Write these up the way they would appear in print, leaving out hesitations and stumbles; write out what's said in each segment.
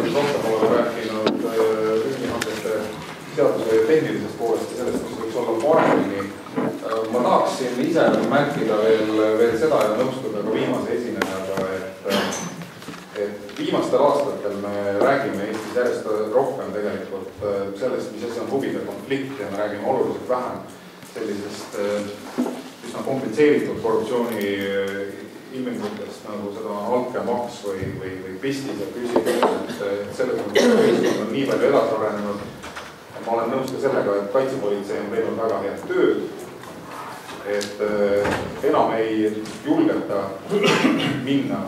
mõttes rohkem oleme rääkinud riigihangete seaduse tehnilisest poolest ja sellest, mis võiks olla paremini. Ma tahaksin ise märkida veel seda ja nõustuda ka viimase esinejaga, et viimastel aastatel me räägime Eestis järjest rohkem tegelikult sellest, mis asi on huvide konflikt ja me räägime oluliselt vähem sellisest üsna komplitseeritud korruptsiooni ilmingutest, nagu seda on altkäemaks või pistise küsimus, et selles mõttes ühiskond on nii palju edasi arenenud. Ma olen nõus ka sellega, et kaitsepolitsei on teinud väga head tööd, et enam ei julgeta minna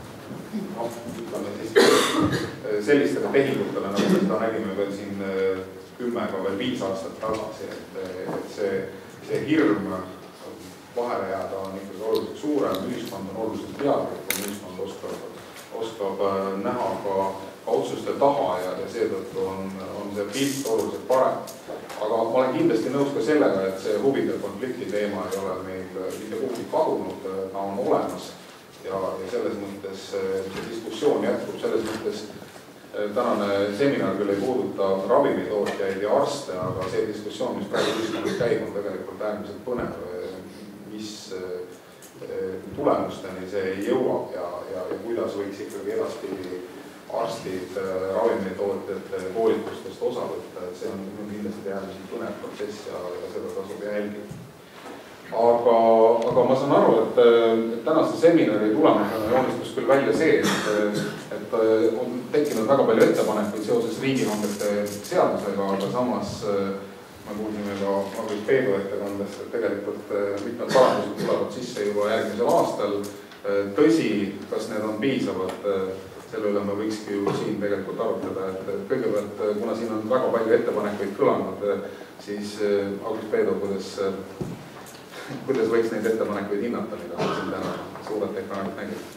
sellistele tehingutele, nagu seda nägime veel siin 10 või 5 aastat tagasi, et see hirm vahele jääda on ikkagi oluliselt suurem, ühiskond on oluliselt teadlikum, ühiskond oskab näha ka otsuste taha ja seetõttu on see pilt oluliselt parem. Aga ma olen kindlasti nõus ka sellega, et see huvide konflikti teema ei ole meil mitte kuhugi kadunud, ta on olemas ja selles mõttes see diskussioon jätkub, selles mõttes tänane seminar küll ei puuduta ravimitootjaid ja arste, aga see diskussioon, mis praegu ühiskonnas käib, on tegelikult äärmiselt põnev, mis tulemusteni see jõuab ja kuidas võiks ikkagi edaspidi arstid ravimitootjate koolitustest osa võtta, et see on kindlasti äärmiselt põnev protsess ja seda tasub jälgida. Aga ma saan aru, et tänase seminari tulemusena joonistus küll välja see, et on tekkinud väga palju ettepanekuid seoses riigihangete seadusega, aga samas ma kuulsime ka Margus Peedu ettekandest, et tegelikult mitmed parandused tulevad sisse juba järgmisel aastal. Tõsi, kas need on piisavad, selle üle me võikski ju siin tegelikult arutada, et kõigepealt, kuna siin on väga palju ettepanekuid kõlanud, siis Margus Peedu, kuidas võiks neid ettepanekuid hinnata, mida siin täna suurelt ekraanilt nägid?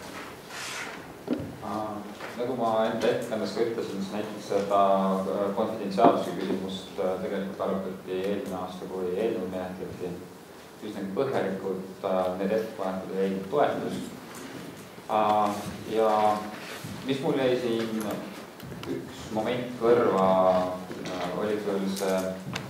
Nagu ma enda ettekandes ka ütlesin, siis näiteks seda konfidentsiaalsuse küsimust tegelikult arutati eelmine aasta, kui eelnõu menetleti üsnagi põhjalikult, need ettepanekud ei leidnud toetust. Ja mis mul jäi siin üks moment kõrva, oli küll see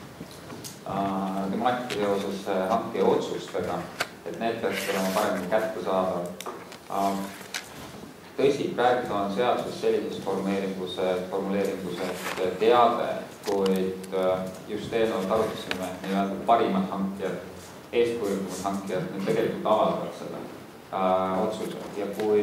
temaatika seoses hanke otsustega, et need peaks olema paremini kättesaadav. Tõsi, praegu on seaduses sellises formuleeringus, et teade, kuid just eelnõud arutasime nii-öelda parimad hankijad, eeskujulikumad hankijad, need tegelikult avaldavad selle otsuse. Ja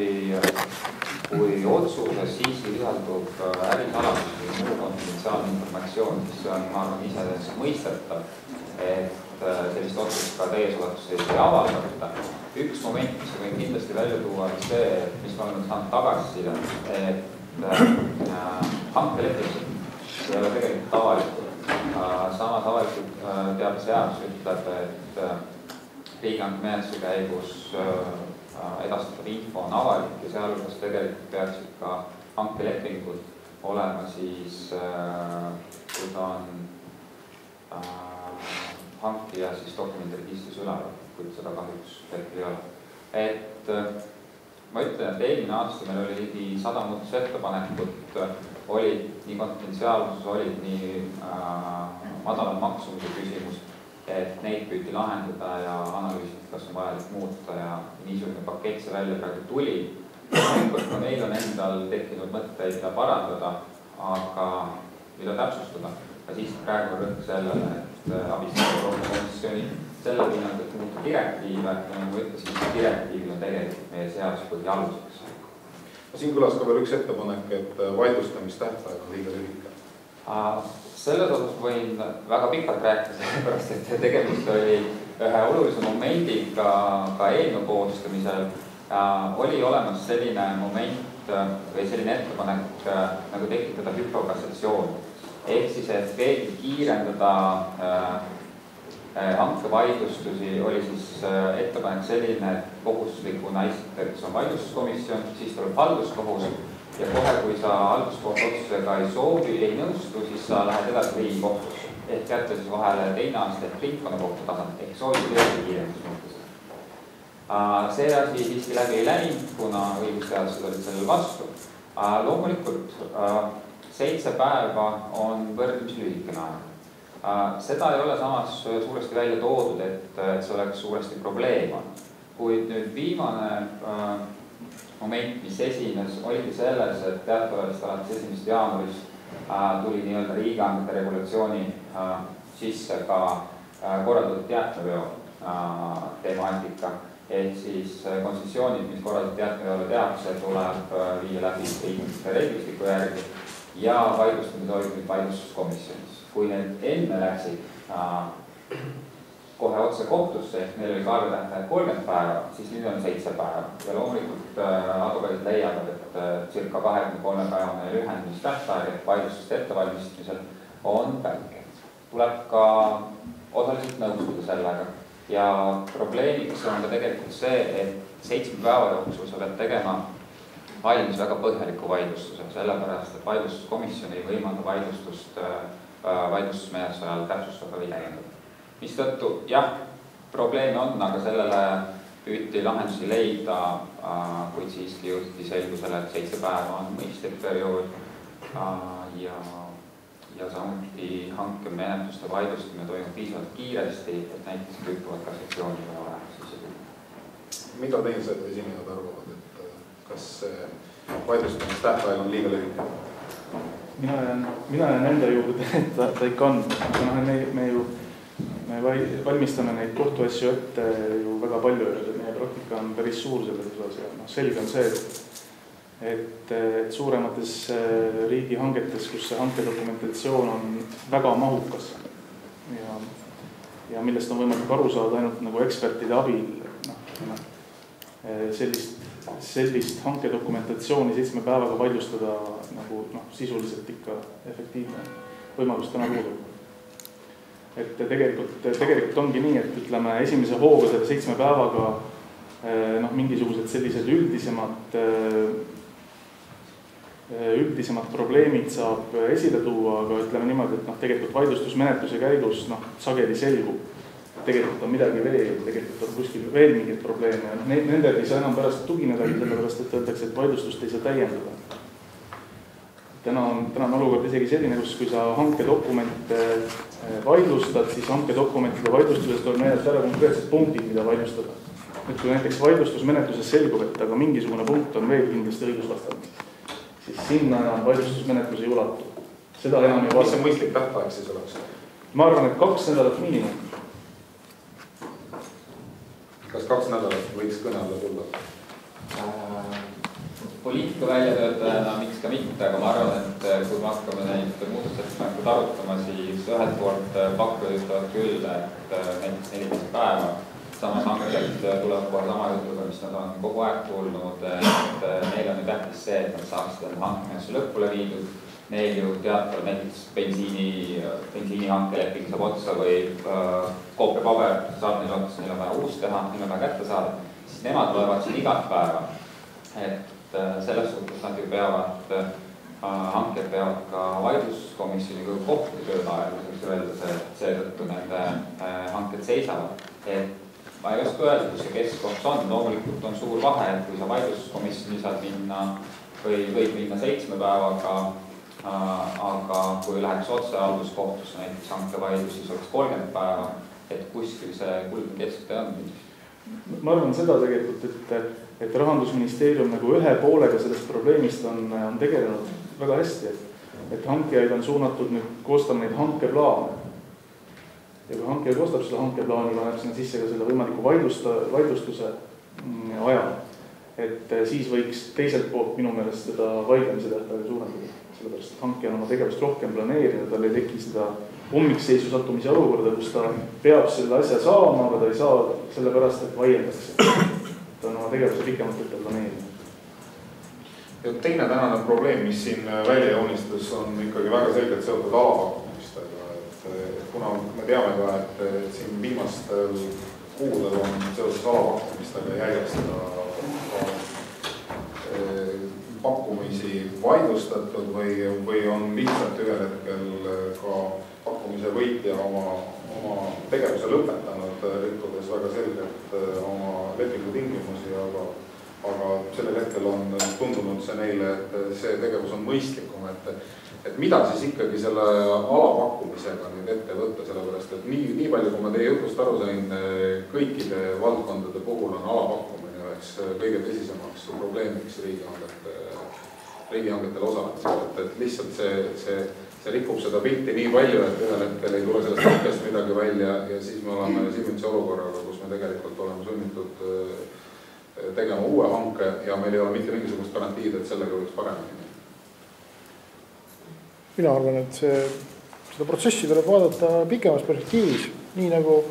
kui otsuses siiski lisaldub ärisaladus või muu konfidentsiaalne informatsioon, siis see on, ma arvan, iseenesest mõistetav, et sellist otsust ka täies ulatuses ei avaldata. Üks moment, mis võin kindlasti välja tuua, on see, mis me oleme saanud tagasisida, et hankelepingud ei ole tegelikult avalikud. Samas avalikult teabe seadus ütleb, et riigihanke menetluse käigus edastatav info on avalik ja sealhulgas tegelikult peaksid ka hankelepingud olema siis, kui ta on hankija siis dokumendiregistris üleval, kuid seda kahjuks hetkel ei ole. Et ma ütlen, et eelmine aasta meil oli ligi 100 muudatusettepanekut, olid nii konfidentsiaalsus, olid nii madalal maksumuse küsimus, et neid püüti lahendada ja analüüsida, kas on vajalik muuta ja niisugune pakett see välja praegu tuli. Ka meil on endal tekkinud mõtteid ja parandada, aga mida täpsustada, aga siis praegu on rõhk sellele, et abistada komisjoni selle pinnalt, et muuta direktiive, ja nagu ütlesin, direktiivil on tegelikult meie seaduspõhi aluseks. Siin kõlas ka veel üks ettepanek, et vaidlustamistähtaeg on liiga lühike. Selles osas võin väga pikalt rääkida, sellepärast, et tegemist oli ühe olulise momendiga ka eelnõu koostamisel. Oli olemas selline moment või selline ettepanek nagu tekitada hüpokassatsioon. Ehk siis, et veelgi kiirendada hankevaidlustusi oli siis ettepanek selline, et kohustuslikuna esiteks on vaidlustuskomisjon, siis tuleb halduskohus ja kohe, kui sa halduskohtu otsusega ei soovi, ei nõustu, siis sa lähed edasi Riigikohtusse. Ehk jätta siis vahele teine aasta ehk ringkonnakohtu tasand, ehk soovid veelgi kiirendus mõttes. See asi siiski läbi ei läinud, kuna õigusteadlased olid sellele vastu. Loomulikult 7 päeva on võrdlemisi lühikene aeg. Seda ei ole samas suuresti välja toodud, et see oleks suuresti probleem on. Kuid nüüd viimane moment, mis esines, oligi selles, et teatavasti alates 1. jaanuarist tuli nii-öelda riigihangete regulatsiooni sisse ka korraldatud jäätmeveo temaatika. Ehk siis kontsessioonid, mis korraldatud jäätmeveole tehakse, tuleb viia läbi riigihangete reeglistiku järgi ja vaidlustamine toimub vaidlustuskomisjonis. Kui need enne läksid kohe otse kohtusse, ehk meil oli kaebetähtaeg 30 päeva, siis nüüd on 7 päeva. Ja loomulikult advokaadid leiavad, et circa 23 päevane lühendamistähtaeg, et vaidlustuste ettevalmistamisel on väike. Tuleb ka osaliselt nõustuda sellega. Ja probleemiks on ka tegelikult see, et 7 päeva jooksul sa pead tegema valmis väga põhjaliku vaidlustuse, sellepärast, et vaidlustuskomisjon ei võimalda vaidlustusmenetluse ajal täpsustada või täiendada. Mistõttu jah, probleeme on, aga sellele püüti lahendusi leida, kuid siiski jõuti selgusele, et 7 päeva on mõistlik periood ja samuti hankemenetluste vaidlustamine toimub piisavalt kiiresti, et näiteks lükkuvad kasvatsiooni või ole sisse. Mida teised esinejad arvavad, et kas vaidlustamistähtaeg on liiga lühike? Mina jään enda juurde, et ta ikka on. Me valmistame neid kohtuasju ette ju väga palju ja meie praktika on päris suur selles osas ja selge on see, et suuremates riigihangetes, kus see hankedokumentatsioon on väga mahukas ja millest on võimalik aru saada ainult nagu ekspertide abil, sellist hankedokumentatsiooni 7 päevaga vaidlustada nagu sisuliselt ikka efektiivne võimalus täna puudub. Et tegelikult ongi nii, et ütleme esimese hooga selle 7 päevaga mingisugused sellised üldisemad probleemid saab esile tuua, aga ütleme niimoodi, et tegelikult vaidlustusmenetluse käigus sageli selgub. Tegelikult on midagi veel, tegelikult on kuskil veel mingid probleeme ja nendel ei saa enam pärast tuginedagi, sellepärast et öeldakse, et vaidlustust ei saa täiendada. Täna on olukord isegi selline, kus kui sa hankedokumente vaidlustad, siis hankedokumentide vaidlustuses tuleb näidata ära konkreetsed punktid, mida vaidlustada. Nüüd kui näiteks vaidlustusmenetluses selgub, et aga mingisugune punkt on veel kindlasti õigusvastane, siis sinna enam vaidlustusmenetlus ei ulatu. Seda enam ei mis see mõistlik tähtaeg siis oleks? Ma arvan, et 2 nädalat miinimum. Kas 2 nädalat võiks kõne alla tulla? Poliitika väljatöötajana miks ka mitte, aga ma arvan, et kui me hakkame neid muudatusettepanekuid arutama, siis ühelt poolt pakkujad ütlevad küll, et näiteks 14 päeva. Samas hankeselt tuleb kohe sama jutuga, mis nad on kogu aeg tulnud, et neil on ju tähtis see, et nad saaksid hankemenetuse lõpule viidud. Neil ju teatud näiteks bensiini hankeleping saab otsa või koopiapaber saab neil otsa, neil on vaja uus teha, neil on vaja kätte saada, siis nemad loevad siin igat päeva. Et selles suhtes nad ju peavad, hanked peavad ka vaidluskomisjoniga kohtuda tööd aeglaseks öeldes, et seetõttu nende hanked seisavad. Et ma ei oska öelda, kus see keskkoht on, loomulikult on suur vahe, et kui sa vaidluskomisjoni saad minna või võid minna 7 päevaga, aga kui läheks otse halduskohtusse näiteks hankevaidlus, siis oleks 30 päeva, et kuskil see kuldne kesktee on. Ma arvan seda tegelikult, et Rahandusministeerium nagu ühe poolega sellest probleemist on tegelenud väga hästi, et hankijaid on suunatud nüüd koostama neid hankeplaane. Ja kui hankija koostab seda hankeplaani, paneb sinna sisse ka selle võimaliku vaidlustuse ajal, et siis võiks teiselt poolt minu meelest seda vaidlemise tähtaega suurendada. Sellepärast, et hankija on oma tegevust rohkem planeerida, tal ei teki seda ummikseisu sattumise olukorda, kus ta peab selle asja saama, aga ta ei saa sellepärast, et vaieldakse. Ta on oma tegevuse pikemalt ette planeerida. Ja teine tänane probleem, mis siin välja joonistus, on ikkagi väga selgelt seotud alapakkumistega. Kuna me teame ka, et siin viimastel kuudel on seoses alapakkumistega järjestada pakkumisi vaidlustatud või on lihtsalt ühel hetkel ka pakkumise võitja oma tegevuse lõpetanud, rikkudes väga selgelt oma lepingu tingimusi, aga sellel hetkel on tundunud see neile, et see tegevus on mõistlikum, et mida siis ikkagi selle alapakkumisega nüüd ette võtta, sellepärast et nii palju, kui ma teie jutust aru sain, kõikide valdkondade puhul on alapakkumine üheks kõige tõsisemaks probleemiks riigihangetel osalemisel, et lihtsalt see rikub seda pilti nii palju, et ühel hetkel ei tule sellest hankest midagi välja ja siis me oleme silmitsi olukorraga, kus me tegelikult oleme sunnitud tegema uue hanke ja meil ei ole mitte mingisugust garantiid, et sellega võiks paremini. Mina arvan, et seda protsessi tuleb vaadata pikemas perspektiivis, nii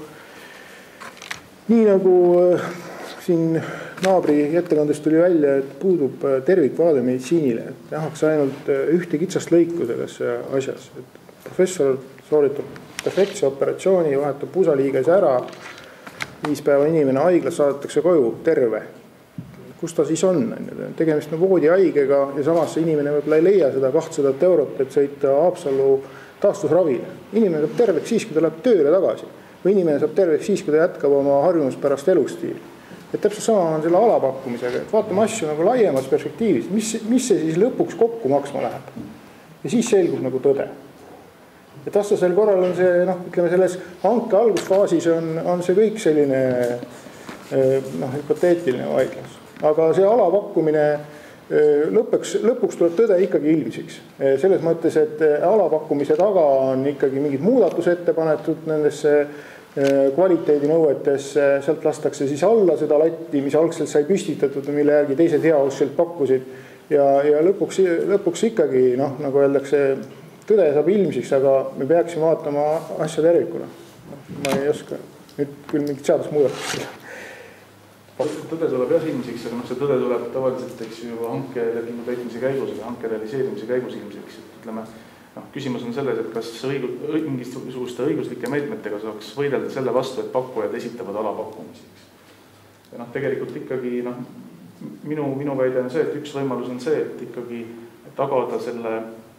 nagu siin naabri ettekandest tuli välja, et puudub tervikvaade meditsiinile, et nähakse ainult ühte kitsast lõiku selles asjas. Et professor sooritab perfektse operatsiooni, vahetab pusaliigese ära, 5 päeva inimene haiglas saadetakse koju terve. Kus ta siis on? Tegemist on voodihaigega ja samas inimene võib-olla ei leia seda 200 €, et sõita Haapsallu taastusravile. Inimene saab terveks siis, kui ta läheb tööle tagasi. Või inimene saab terveks siis, kui ta jätkab oma harjumuspärast elustiili. Et täpselt sama on selle alapakkumisega, et vaatame asju nagu laiemas perspektiivis, mis see siis lõpuks kokku maksma läheb. Ja siis selgub nagu tõde. Et vastasel korral on see, ütleme selles hanke algusfaasis on see kõik selline hüpoteetiline vaidlus. Aga see alapakkumine lõpuks tuleb tõde ikkagi ilmsiks. Selles mõttes, et alapakkumise taga on ikkagi mingid muudatusettepanekud nendesse kvaliteedinõuetesse, sealt lastakse siis alla seda latti, mis algselt sai püstitatud, mille järgi teised heausselt pakkusid. Ja lõpuks ikkagi, nagu öeldakse, tõde saab ilmsiks, aga me peaksime vaatama asja tervikuna. Ma ei oska nüüd küll mingit seadusmuudatust. Tõde tuleb jah ilmsiks, aga see tõde tuleb tavaliselt juba hankelepingu täitmise käigus ja hanke realiseerimise käigus ilmsiks. Ütleme, küsimus on selles, et kas mingisuguste õiguslike meetmetega saaks võidelda selle vastu, et pakkujad esitavad alapakkumisi. Ja tegelikult ikkagi minu väide on see, et üks võimalus on see, et ikkagi tagada selle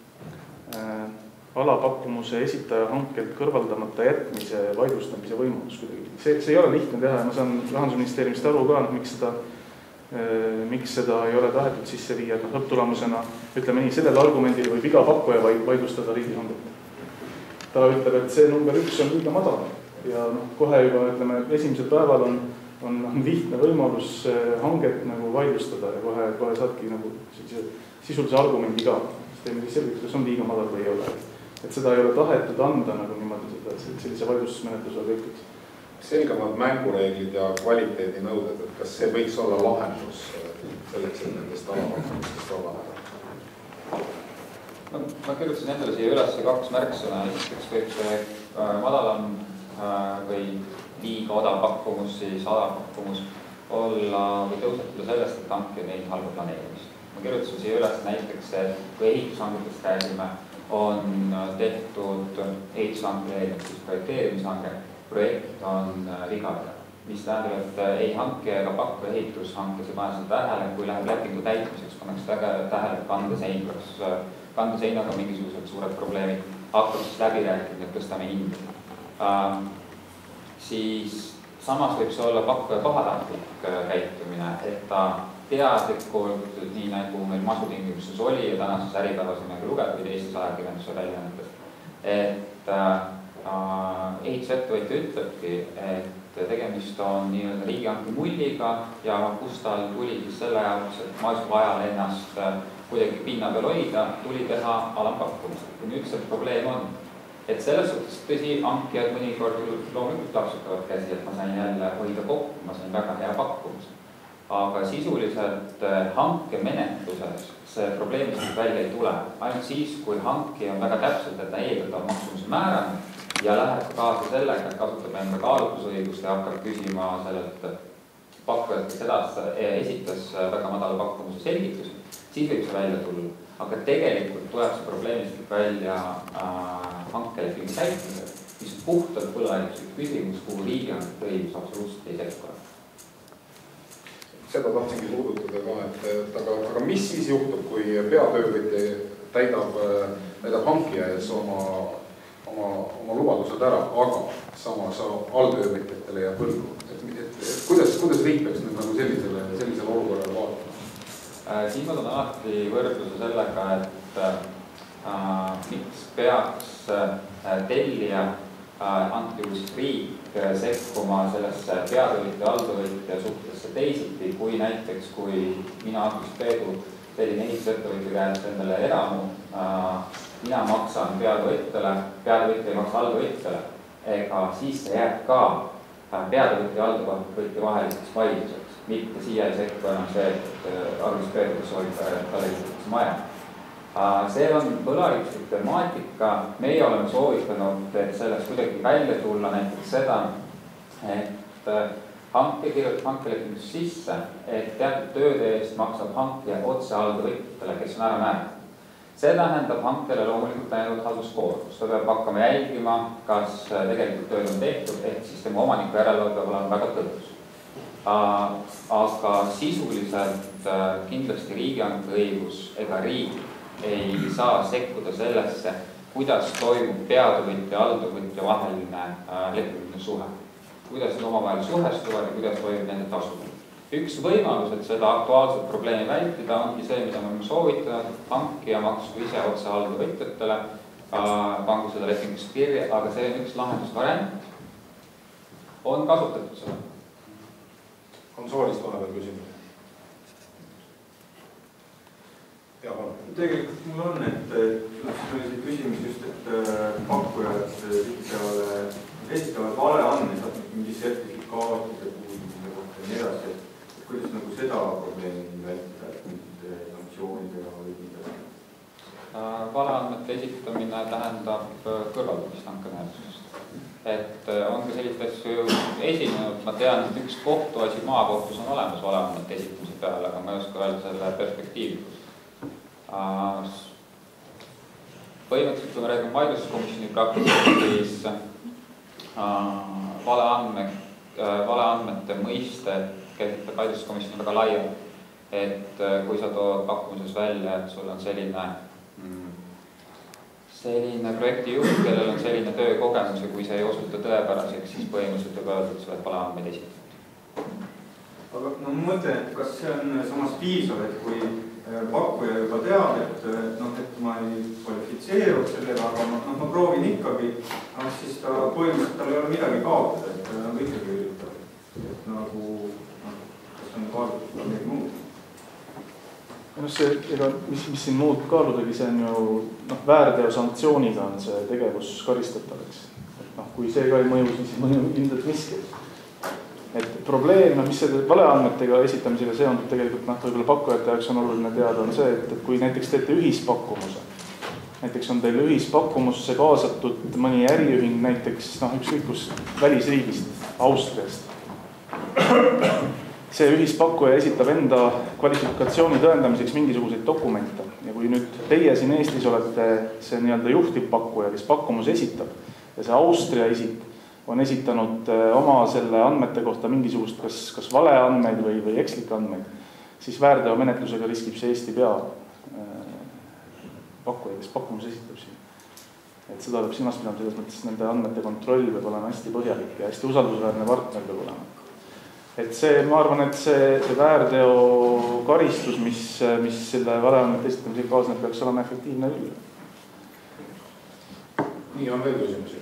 alapakkumuse esitaja hankelt kõrvaldamata jätmise vaidlustamise võimalus kuidagi. See ei ole lihtne teha ja ma saan Rahandusministeeriumist aru ka, miks seda ei ole tahetud sisse viia, et lõpptulemusena, ütleme nii, sellel argumendil võib iga pakkuja vaidlustada riigihanget. Ta ütleb, et see number 1 on liiga madal ja kohe juba, ütleme, esimesel päeval on lihtne võimalus hanget nagu vaidlustada ja kohe saadki nagu sisulise argumendi ka. Teeme siis selgeks, kas on liiga madal või ei ole. Et seda ei ole tahetud anda nagu niimoodi sellise vaidlustusmenetluse lõikaks. Selgemad mängureeglid ja kvaliteedinõuded, et kas see võiks olla lahendus selleks, et nendest alapakkumistest olla? Ma kirjutasin endale siia üles 2 märksõna. Esiteks võib see madalam või liiga odav pakkumus, siis alapakkumus olla või tõusetada sellest, et hanke on neid halba planeerimist. Ma kirjutasin siia üles näiteks, et kui ehitushangetest räägime, on tehtud ehitushanke siis projekteerimishanke, projekt on vigade, mis tähendab, et ei hanke ega pakku ehitushankes ei pane seda tähele, kui läheb lepingu täitmiseks, pannakse tähele, et kandeseinaga mingisugused suured probleemid, hakkab siis läbirääkimine, et tõstame hindi. Siis samas võib see olla pakkuja pahatahtlik käitumine, et ta teadlikult, nii nagu meil masutingimuses oli ja tänases äripäevas nagu lugeda või teistes ajakirjanduse väljaannetest, et ehitusettevõtja ütlebki, et tegemist on nii-öelda riigihanke mulliga ja kus tal tuli siis selle jaoks, et maisuu ajal ennast kuidagi pinna peal hoida, tuli teha alampakkumised. Ja nüüd see probleem on, et selles suhtes tõsi, hankijad mõnikord loomulikult lapsutavad käsi, et ma sain jälle hoida kokku, ma sain väga hea pakkumise. Aga sisuliselt hanke menetluses see probleemist välja ei tule. Ainult siis, kui hanki on väga täpselt, et ta eeldab maksumuse määranud ja läheb kaasa sellega, et kasutab enda kaalutlusõigust ja hakkab küsima sellelt pakkujalt, kes seda esitas väga madala pakkumuse selgitusi, siis võib see välja tulla. Aga tegelikult tuleb see probleemist välja hankelepingu täitmisel, mis puhtalt põlvaõiguslik küsimus, kuhu riigihanke õigus absoluutselt ei sekku. Seda tahtsingi puudutada ka, aga mis siis juhtub, kui peatöövõtja täidab hankija ees oma lubadused ära, aga samas alltöövõtjatele jääb võlgu. Kuidas riik peaks nüüd nagu sellisele olukorrale Siin ma toon alati võrdluse sellega, et miks peaks tellija antud juhul riik sekkuma sellesse peatöövõtja, alltöövõtja suhtesse teisiti, kui näiteks, kui mina Peedu tellin ehitusettevõtja käest endale eramu, mina maksan peatöövõtjale, peatöövõtja ei maksa alltöövõtjale, ega siis see jääb ka peatöövõtja ja alltöövõtja vaheliseks vaidluseks, mitte siia ei sekku enam see, et Arvis Peedu soovib talle ehitatakse maja. See on põlarikslik temaatika, meie oleme soovitanud, et sellest kuidagi välja tulla näiteks seda, et hanke kirjutab hankelepingus sisse, et teatud tööde eest maksab hankija otse alltöövõtjatele, kes on ära määratud. See tähendab hankele loomulikult täiendavat halduskoormust. Ta peab hakkama jälgima, kas tegelikult tööd on tehtud, ehk siis tema omaniku järelevalve peab olema väga tõhus. Aga sisuliselt kindlasti riigihanke õigus ega riik ei saa sekkuda sellesse, kuidas toimub peatöövõtja ja alltöövõtja vaheline lepinguline suhe. Kuidas need omavahel suhestuvad ja kuidas toimub nende tasumine. Üks võimalus, et seda aktuaalset probleemi vältida, ongi see, mida me oleme soovitanud, hankija maksku ise otse alltöövõtjatele, pangu seda lepingusse kirja, aga see on üks lahendusvariant. On kasutatud seda. On soolist vahepeal küsimus? Tegelikult mul on, et see küsimus just, et pakkujad tihtipeale esitavad vale andmeid, mingi sertifikaatide puudumise kohta ja nii edasi, et kuidas nagu seda probleemi vältida, et mingite sanktsioonidega või midagi? Vale andmete esitamine tähendab kõrvaldamist hankemenetlusest. Et on ka sellist asju esinenud, ma tean, et üks kohtuasi maakohtus on olemas vale andmete esitamise peale, aga ma ei oska öelda selle perspektiivi. Põhimõtteliselt, kui me räägime vaidluskomisjoni praktikast, siis valeandmete mõiste käsitleb vaidluskomisjoni väga laia. Et kui sa tood pakkumises välja, et sul on selline projektijuht, kellel on selline töökogemus ja kui see ei osuta tõepäraseks, siis põhimõtteliselt võib öelda, et sa oled valeandmeid esitatud. Aga ma mõtlen, et kas see on samas piisav, et kui pakkuja juba teab, et ma ei kvalifitseeru sellega, aga ma proovin ikkagi, siis ta põhimõtteliselt tal ei ole midagi kaotada, et ta on ikkagi üritab. Et nagu, kas on kaalutud ka midagi muud? Mis siin muud kaaludagi, see on ju väärteo sanktsiooniga on see tegevus karistatav, eks. Kui see ka ei mõju, siis mõju ilmselt miski. Et probleem, mis selle valeandmetega esitamisega seondub tegelikult võib-olla pakkujate jaoks on oluline teada, on see, et kui näiteks teete ühispakkumuse, näiteks on teil ühispakkumuse kaasatud mõni äriühing näiteks ükskõikus välisriigist, Austriast. See ühispakkuja esitab enda kvalifikatsiooni tõendamiseks mingisuguseid dokumente ja kui nüüd teie siin Eestis olete see nii-öelda juhtivpakkuja, kes pakkumus esitab ja see Austria isik on esitanud oma selle andmete kohta mingisugust kas valeandmeid või ekslikke andmeid, siis väärteomenetlusega riskib see Eesti pea pakkuja, kes pakkumus esitab siin. Et seda tuleb silmas pidama, selles mõttes nende andmete kontroll peab olema hästi põhjalik ja hästi usaldusväärne partner peab olema. Et see, ma arvan, et see väärteo karistus, mis selle valeandmete esitamisega kaasneb, peaks olema efektiivne küll. Nii on veel küsimusi.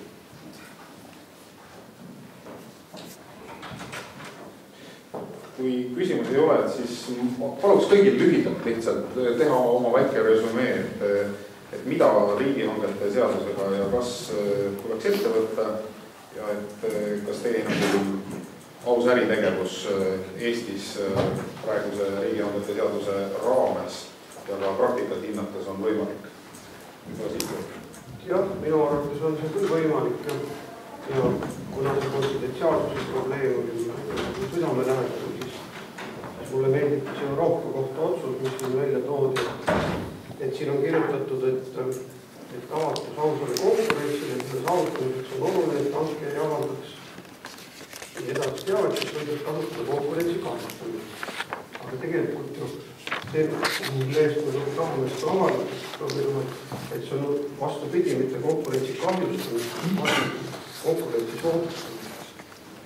Kui küsimus ei ole, siis paluks kõigil lühidalt lihtsalt teha oma väike resümee, et mida riigihangete seadusega ja kas tuleks ette võtta ja et kas teie aus äritegevus Eestis praeguse riigihangete seaduse raames ja ka praktikat hinnates on võimalik. Jah, minu arvates on see küll võimalik ja kuna see konfidentsiaalsuse probleem oli südamelähedasem, siis mulle meeldib see Euroopa kohta otsus, mis siin välja toodi, et siin on kirjutatud, et avatus ausale konkurentsile, selle saavutamiseks on oluline, et hanke ei avaldaks edasi teavet, et võidab kasutada konkurentsi kahjustamist. Aga tegelikult ju see, millest me tahame avaldada, et see on vastupidi, mitte konkurentsi kahjustamist, konkurentsi soodustamist.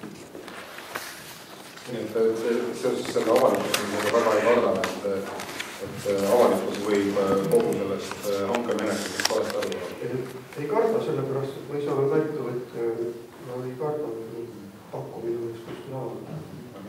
Nii et seoses selle avalikustusega väga ei karda, et avalikkus võib kogu sellest hankemenetlusest valesti aru saada? Ei karda, sellepärast, et ma ise olen ka ettevõtja, ma ei karda pakkumine võiks kuskil avaldada.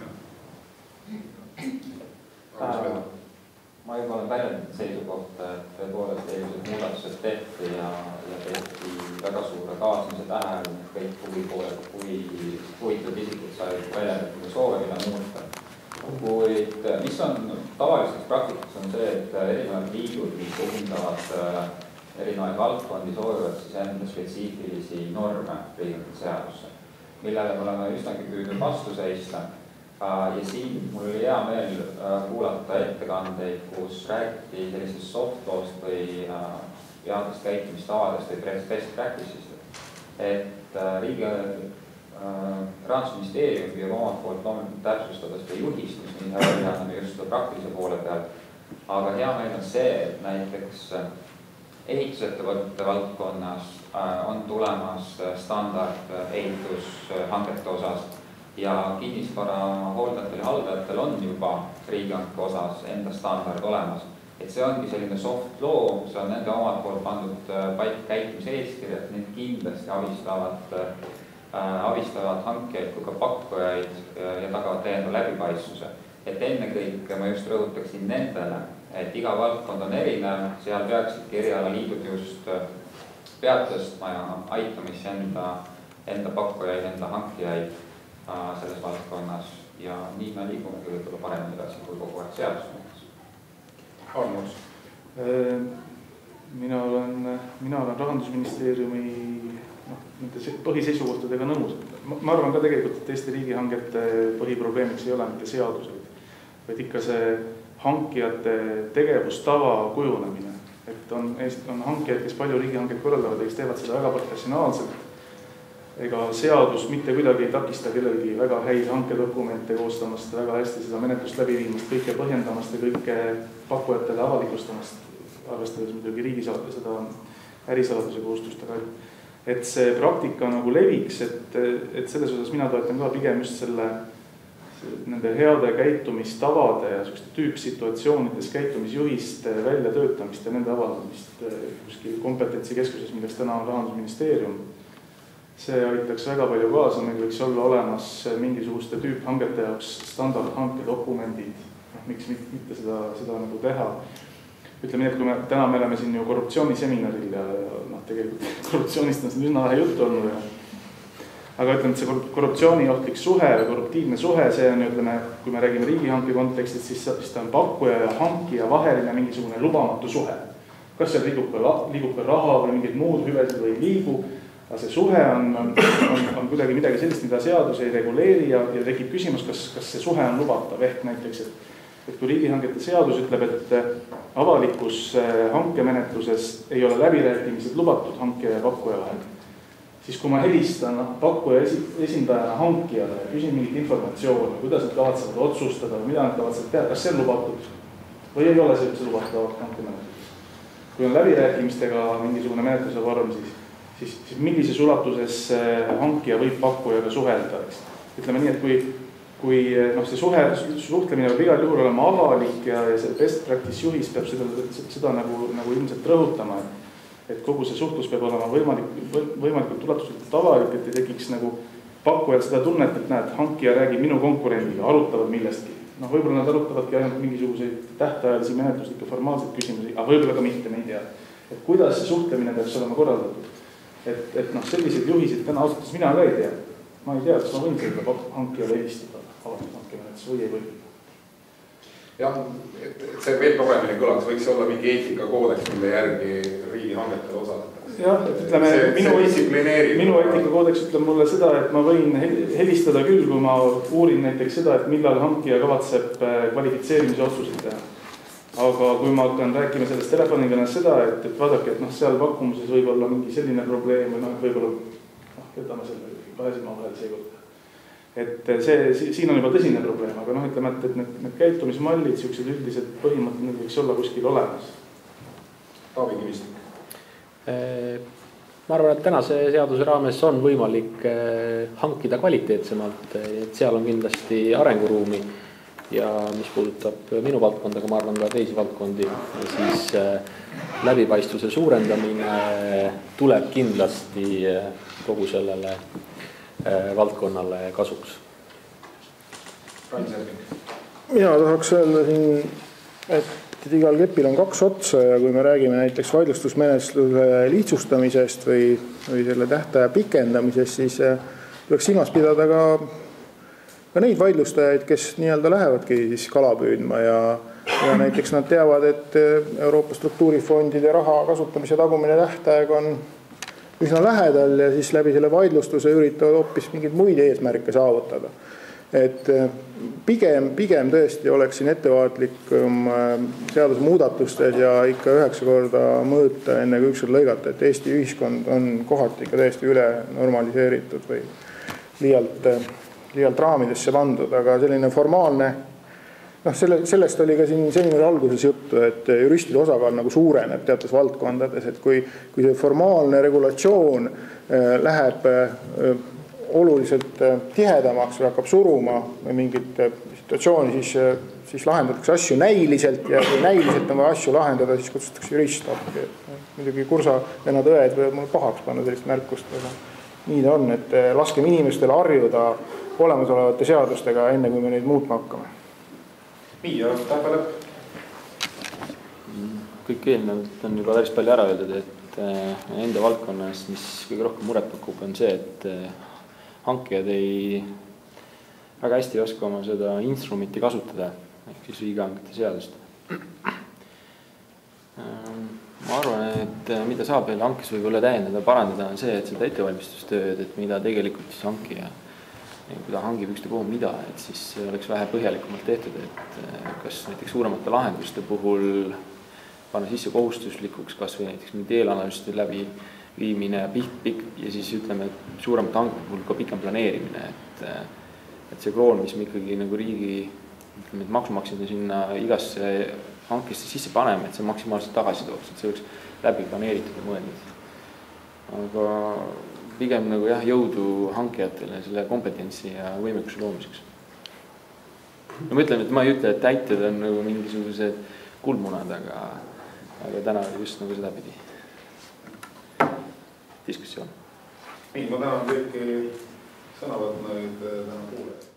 Ma juba olen väljendanud seisukohta, et tõepoolest eelmised muudatused tehti ja tehti väga suure kaasamise tähel, kõik huvipooled, huvitatud isikud said väljendatud soove, mida muuta. Kuid mis on tavaliseks praktikas on see, et erinevad liidud, mis esindavad erinevaid valdkondi, soovivad siis enda spetsiifilisi norme riigihangete seadusse, millele me oleme üsnagi püüdnud vastu seista. Ja siin mul oli hea meel kuulata ettekandeid, kus räägiti sellisest soft law'st või headest käitumistavadest või best practice'ist, et Rahandusministeerium püüab omalt poolt loomulikult täpsustada seda juhist, mis me anname just seda praktilise poole peal. Aga hea meel on see, et näiteks ehitusettevõtete valdkonnas on tulemas standard ehitushangete osas ja kinnisvara hooldajatel ja haldajatel on juba riigihanke osas enda standard olemas. Et see ongi selline soft law, see on nende omalt poolt pandud paika käitumise eeskirjad, need kindlasti abistavad hankijaid kui ka pakkujaid ja tagavad täiendava läbipaistvuse. Et ennekõike ma just rõhutaksin nendele, et iga valdkond on erinev, seal peaksidki erialaliidud just pead tõstma ja aitamist enda pakkujaid, enda hankijaid selles valdkonnas ja nii me liigumegi võib-olla paremini edasi kui kogu aeg seadus. Armus? Mina olen Rahandusministeeriumi põhiseisukohtadega nõus. Ma arvan ka tegelikult, et Eesti riigihangete põhiprobleemiks ei ole mitte seaduseid, vaid ikka see hankijate tegevustava kujunemine. Et on hankijaid, kes palju riigihankeid korraldavad, kes teevad seda väga professionaalselt. Ega seadus mitte kuidagi ei takista kellelgi väga häid hankedokumente koostamast, väga hästi seda menetlust läbi viimast, kõike põhjendamast ja kõike pakkujatele avalikustamast, arvestades muidugi riigisaladuse seda ärisaladuse kohustustega. Et see praktika nagu leviks, et selles osas mina toetan ka pigem just nende heade käitumistavade ja tüüpsituatsioonides käitumisjuhiste väljatöötamist ja nende avaldamist kuskil kompetentsikeskuses, milleks täna on Rahandusministeerium. See aitaks väga palju kaasa, meil võiks olla olemas mingisuguste tüüphangete jaoks standardhankedokumendid, miks mitte seda nagu teha. Ütleme nii, et kui täna me oleme siin ju korruptsiooniseminaril ja tegelikult korruptsioonist on siin üsna vähe juttu olnud. Aga ütleme, et see korruptsiooniohtlik suhe või korruptiivne suhe, see on, ütleme, kui me räägime riigihanke kontekstis, siis ta on pakkuja ja hankija vaheline mingisugune lubamatu suhe. Kas seal liigub ka raha või mingid muud hüvesed või liigu. Aga see suhe on kuidagi midagi sellist, mida seadus ei reguleeri ja tekib küsimus, kas see suhe on lubatav. Ehk näiteks, et kui riigihangete seadus ütleb, et avalikus hankemenetluses ei ole läbirääkimised lubatud hankija ja pakkuja vahel, siis kui ma helistan pakkuja esindajana hankijale ja küsin mingit informatsiooni, kuidas nad kavatsevad otsustada või mida nad kavatsevad teha, kas see on lubatud või ei ole see üldse lubatud hankemenetluses. Kui on läbirääkimistega mingisugune menetluse vorm, siis millises ulatuses hankija võib pakkujaga suhelda. Ütleme nii, et kui see suhtlemine peab igal juhul olema avalik ja see best practice juhis peab seda nagu ilmselt rõhutama, et kogu see suhtlus peab olema võimalikult ulatuslikult avalik, et ei tekiks nagu pakkujad seda tunnet, et näed, hankija räägib minu konkurendiga, arutavad millestki. Võib-olla nad arutavadki ainult mingisuguseid tähtajalisi menetluslikke formaalseid küsimusi, aga võib-olla ka mitte, me ei tea. Et kuidas see suhtlemine peaks olema korraldatud. Et selliseid juhiseid täna ausalt mina ka ei tea. Ma ei tea, kas ma võin seda hankijale helistada avatud hankemenetluses või ei või. Jah, et see veel paremini kõlaks, võiks olla mingi eetikakoodeks, mille järgi riigihangetel osaletakse. Jah, et ütleme, minu eetikakoodeks ütleb mulle seda, et ma võin helistada küll, kui ma uurin näiteks seda, et millal hankija kavatseb kvalifitseerimise otsuseid teha. Aga kui ma hakkan rääkima sellest telefonikõnes seda, et vaadake, et seal pakkumuses võib olla mingi selline probleem või võib-olla võtame selle kahe silma vahel seekord. Et siin on juba tõsine probleem, aga ütleme, et need käitumismallid, siuksed üldised põhimõtted, need võiks olla kuskil olemas. Taavi Kivistik. Ma arvan, et tänase seaduse raames on võimalik hankida kvaliteetsemalt, et seal on kindlasti arenguruumi. ja mis puudutab minu valdkonda, aga ma arvan ka teisi valdkondi, siis läbipaistvuse suurendamine tuleb kindlasti kogu sellele valdkonnale kasuks. Mina tahaks öelda siin, et igal kepil on kaks otsa ja kui me räägime näiteks vaidlustusmenetluse lihtsustamisest või selle tähtaja pikendamisest, siis tuleks silmas pidada ka neid vaidlustajaid, kes nii-öelda lähevadki siis kala püüdma ja näiteks nad teavad, et Euroopa struktuurifondide raha kasutamise tagumine tähtaeg on üsna lähedal ja siis läbi selle vaidlustuse üritavad hoopis mingeid muid eesmärke saavutada. Et pigem tõesti oleks siin ettevaatlikum seaduse muudatustes ja ikka 9 korda mõõta enne kui ükskord lõigata, et Eesti ühiskond on kohati ikka täiesti üle normaliseeritud või liialt raamidesse pandud, aga selline formaalne, sellest oli ka siin seminari alguses juttu, et juristide osakaal nagu suureneb teatud valdkondades, et kui see formaalne regulatsioon läheb oluliselt tihedamaks või hakkab suruma mingit situatsiooni, siis lahendatakse asju näiliselt ja kui näiliselt on vaja asju lahendada, siis kutsutakse jurist appi. Muidugi kursa vennad õed võivad mulle pahaks panna sellist märkust, aga nii ta on, et laskem inimestele harjuda olemasolevate seadustega enne, kui me neid muutma hakkame. Nii, ja täpä lõpp. Kõik eelnevalt on juba päris palju ära öeldud, et enda valdkonnas, mis kõige rohkem muret pakub, on see, et hankijad ei väga hästi oska oma seda instrumenti kasutada, ehk siis riigihangete seadust. Ma arvan, et mida saab veel hankes võib-olla täiendada, parandada, on see, et seda ettevalmistustööd, et mida tegelikult siis hankija, kui ta hangib ükste puhul mida, et siis oleks vähe põhjalikumalt tehtud, et kas näiteks suuremate lahenduste puhul panna sisse kohustuslikuks, kas või näiteks mingid eelanalüüside läbi viimine ja siis ütleme, et suuremate hangete puhul ka pikem planeerimine, et see kroon, mis me ikkagi nagu riigi maksumaksjad sinna igasse hankesse sisse paneme, et see maksimaalselt tagasi tooks, et see oleks läbi planeeritud ja mõeldud. Aga pigem nagu jõudu hankijatele selle kompetentsi ja võimekuse loomiseks. Ma ütlen, et ma ei ütle, et täitjad on nagu mingisugused kuldmunad, aga täna just nagu seda pidi. Diskussioon. Nii, ma tänan kõiki sõna võtnud täna kuulajad.